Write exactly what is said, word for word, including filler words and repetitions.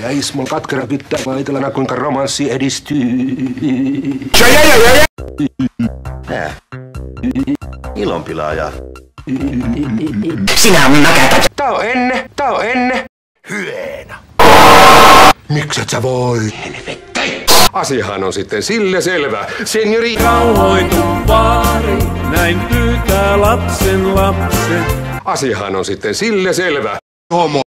Ja Ismol katkera kyttää vaitelana, kuinka romanssi edistyy. Ja, ja, ja, ja. Nää. Ilonpilaaja. Sinä mäkätät. Tää on enne, tää on enne. Hyena. Mikset sä voi? Helvetti. Asiahan on sitten sille selvä. Seniori... Rauhoitu vaari, näin pyytää lapsen lapsen. Asiahan on sitten sille selvä. Homo.